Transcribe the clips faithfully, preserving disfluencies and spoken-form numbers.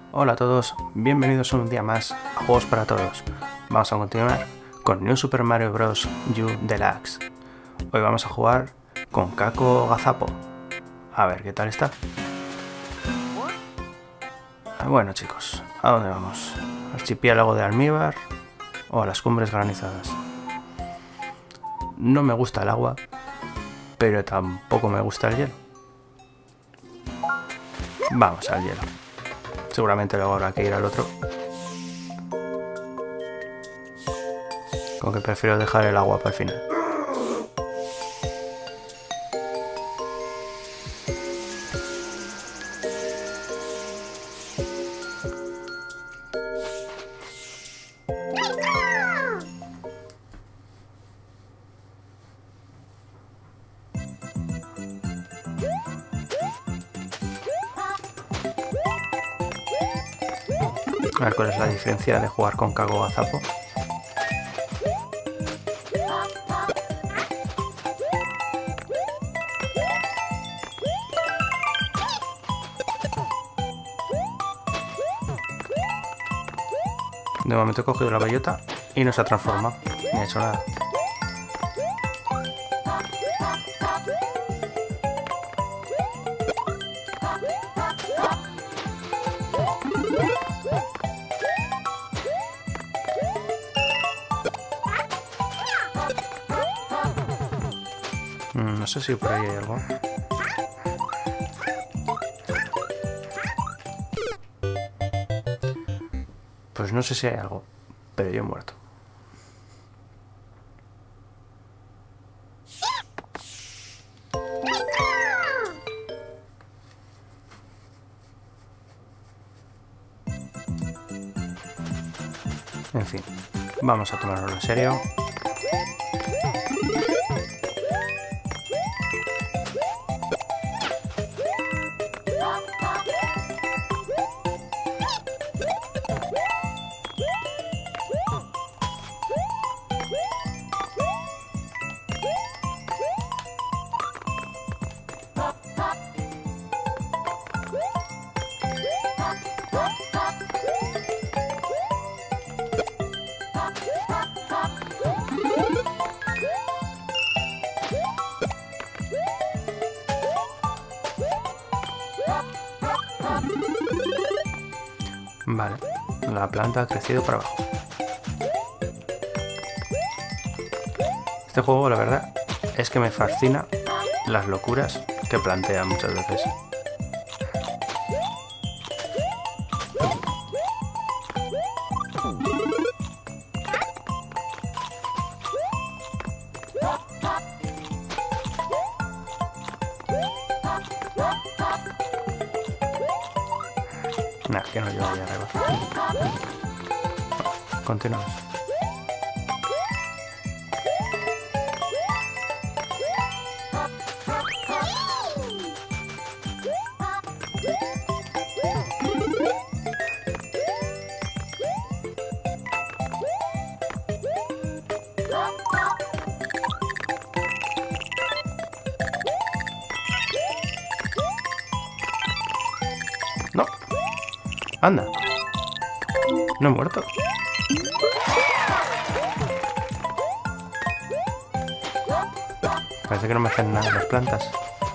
Hola a todos, bienvenidos un día más a Juegos para Todos. Vamos a continuar con New Super Mario Bros. U Deluxe. Hoy vamos a jugar con Kako Gazapo. A ver qué tal está. Bueno chicos, ¿a dónde vamos? ¿Archipiélago de almíbar o a las cumbres granizadas? No me gusta el agua, pero tampoco me gusta el hielo. Vamos al hielo. Seguramente luego habrá que ir al otro. Con que prefiero dejar el agua para el final. A ver cuál es la diferencia de jugar con Kako Gazapo. De momento he cogido la bellota y no se ha transformado, ni ha hecho nada. No sé si por ahí hay algo. Pues no sé si hay algo, pero yo he muerto. En fin, vamos a tomarlo en serio. Vale, la planta ha crecido para abajo. Este juego, la verdad, es que me fascina las locuras que plantea muchas veces. Nah, que no llevo ahí arriba. Continuamos. No. Anda. No he muerto. Parece que no me hacen nada las plantas.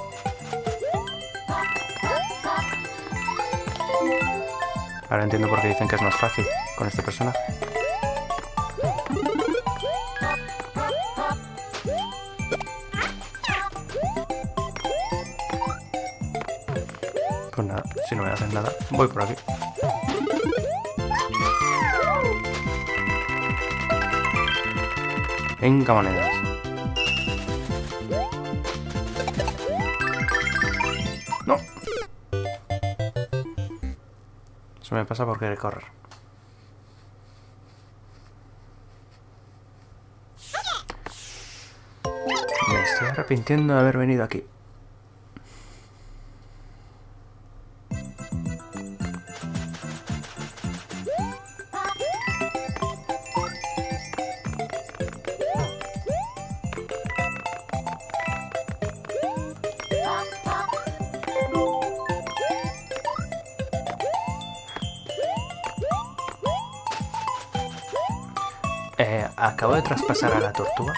Ahora entiendo por qué dicen que es más fácil con este personaje. Pues nada, si no me hacen nada, voy por aquí. Venga, monedas. No. Eso me pasa por querer correr. Me estoy arrepintiendo de haber venido aquí. Eh, acabo de traspasar a la tortuga.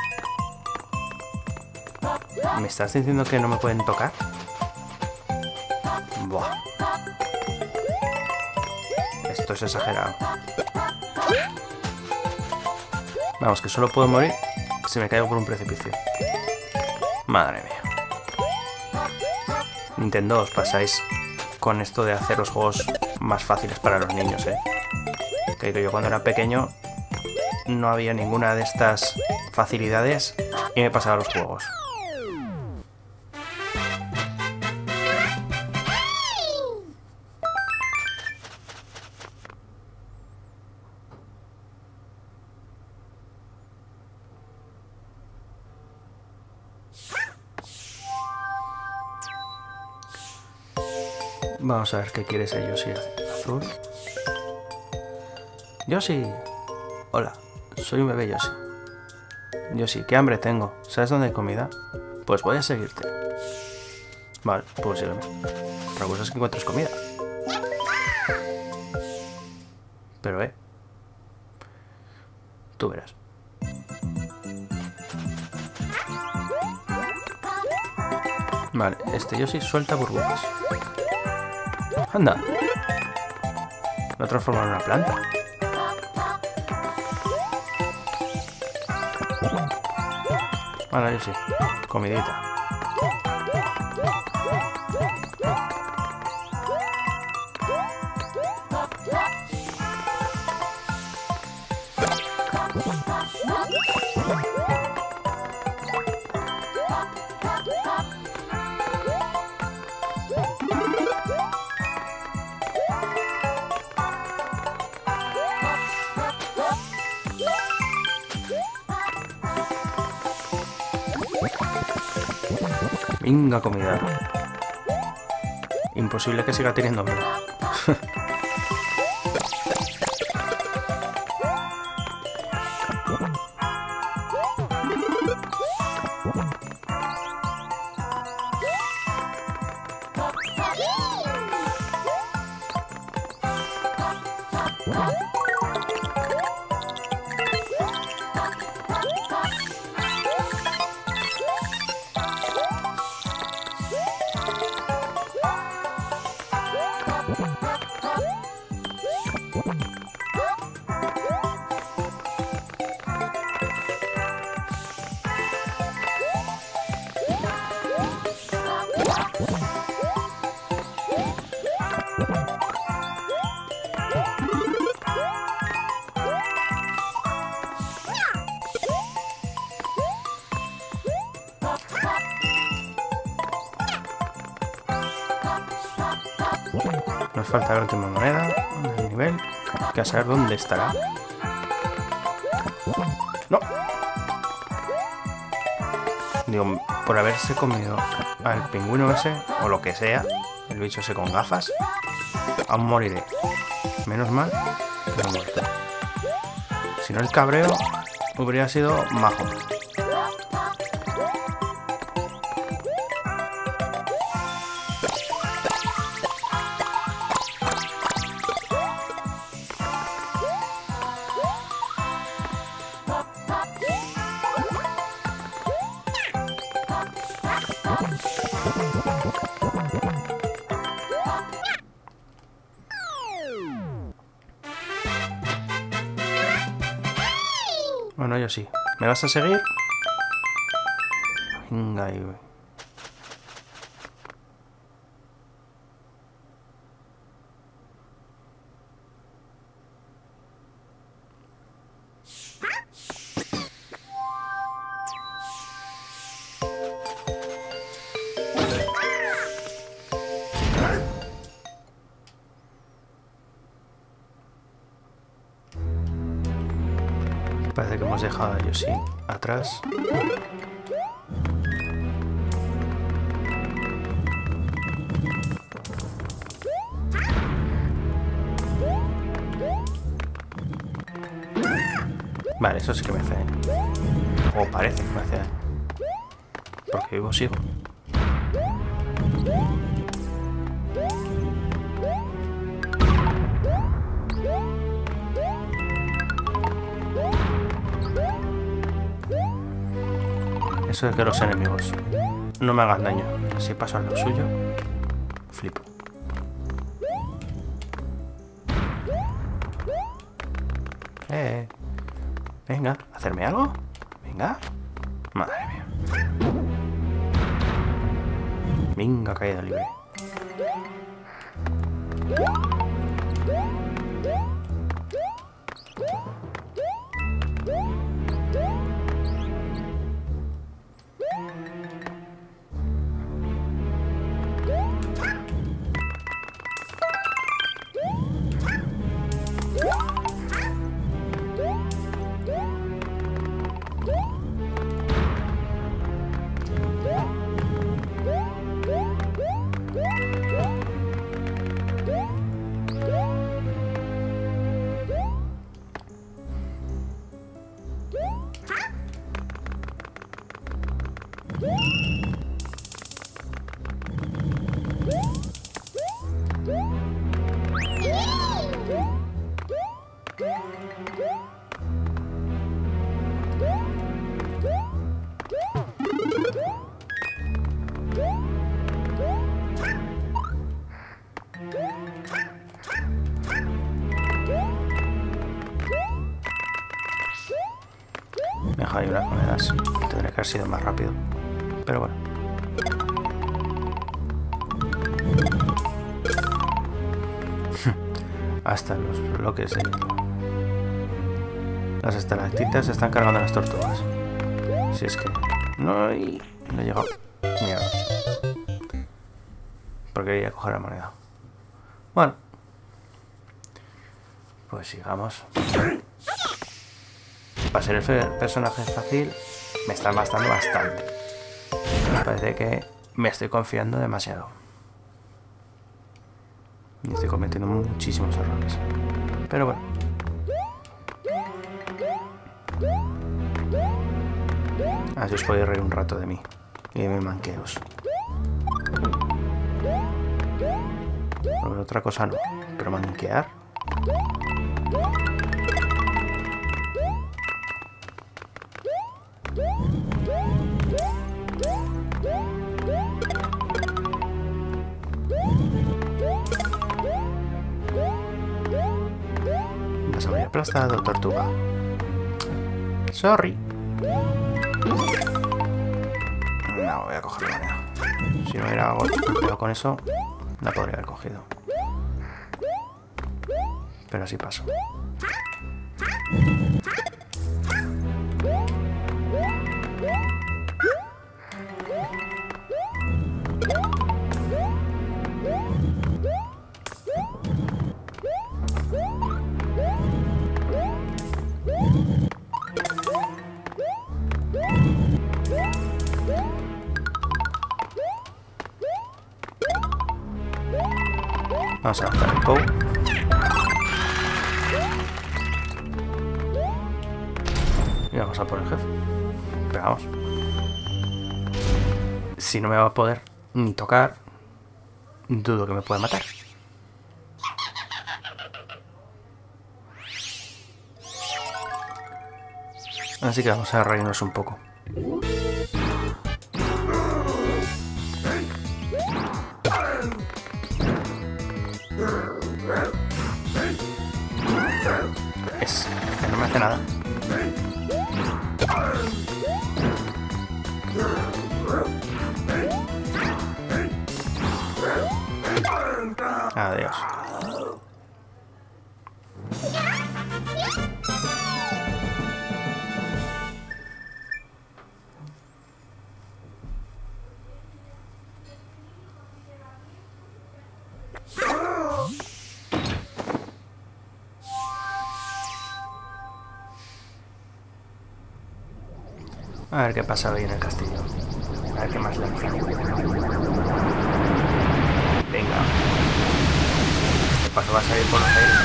¿Me estás diciendo que no me pueden tocar? Buah. Esto es exagerado. Vamos, que solo puedo morir si me caigo por un precipicio. Madre mía. Nintendo, os pasáis con esto de hacer los juegos más fáciles para los niños, ¿eh? Que yo cuando era pequeño no había ninguna de estas facilidades y me pasaba los juegos. Vamos a ver qué quiere ese Yoshi azul. Yoshi. Hola, soy un bebé Yoshi. Yoshi, qué hambre tengo. ¿Sabes dónde hay comida? Pues voy a seguirte. Vale, pues sígueme. Otra cosa es que encuentres comida. Pero eh. Tú verás. Vale, este Yoshi suelta burbujas. Anda. Lo transforma en una planta. Vale, Yoshi. Comidita. Venga, comida. Imposible que siga teniendo hambre. Nos falta la última moneda del nivel. Hay que saber dónde estará. ¡No! Digo, por haberse comido al pingüino ese, o lo que sea, el bicho ese con gafas, aún moriré. Menos mal que no he muerto. Si no, el cabreo hubiera sido majo. Bueno, yo sí. ¿Me vas a seguir? Venga, ahí, güey. Parece que hemos dejado a Yoshi atrás. Vale, eso sí que me hace daño. O parece que me hace daño. Porque vivo sigo. Eso es que los enemigos no me hagan daño. Si paso a lo suyo, flipo. Eh, venga, ¿hacerme algo? Venga. Madre mía. Venga, caída libre. Me dejo ahí unas monedas. Tendría que haber sido más rápido. Pero bueno. Hasta los bloques de hielo. Las estalactitas se están cargando las tortugas. Si es que... No, y... no he llegado. Mierda. Porque quería coger la moneda. Bueno. Pues sigamos. Para ser el personaje fácil, me están bastando bastante. Me parece que me estoy confiando demasiado. Y estoy cometiendo muchísimos errores. Pero bueno. Así os podéis reír un rato de mí y de mis manqueos. Porque otra cosa no. Pero manquear. Nos habría aplastado, tortuga. Sorry. No, voy a coger la moneda. Si no hubiera golpeado con eso, la podría haber cogido. Pero así paso. Vamos a lanzar el Pou. Y vamos a por el jefe. Pero vamos. Si no me va a poder ni tocar, dudo que me pueda matar. Así que vamos a reírnos un poco. Es que no me hace nada. Adiós. A ver qué pasa hoy en el castillo. A ver qué más le hace. Venga. Este paso va a salir por los aires.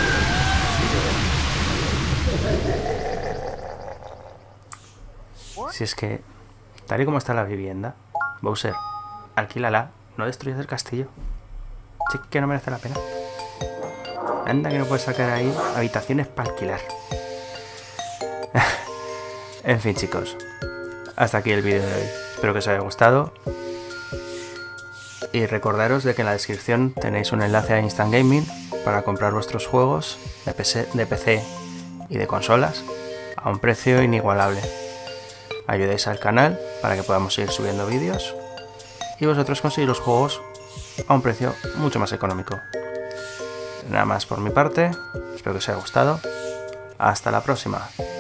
Si es que, tal y como está la vivienda, Bowser, alquílala, no destruyas el castillo. Sí que no merece la pena. Anda que no puedes sacar ahí habitaciones para alquilar. En fin, chicos. hasta aquí el vídeo de hoy. Espero que os haya gustado. Y recordaros de que en la descripción tenéis un enlace a Instant Gaming para comprar vuestros juegos de P C, de P C y de consolas a un precio inigualable. Ayudéis al canal para que podamos seguir subiendo vídeos y vosotros conseguís los juegos a un precio mucho más económico. Nada más por mi parte, espero que os haya gustado. Hasta la próxima.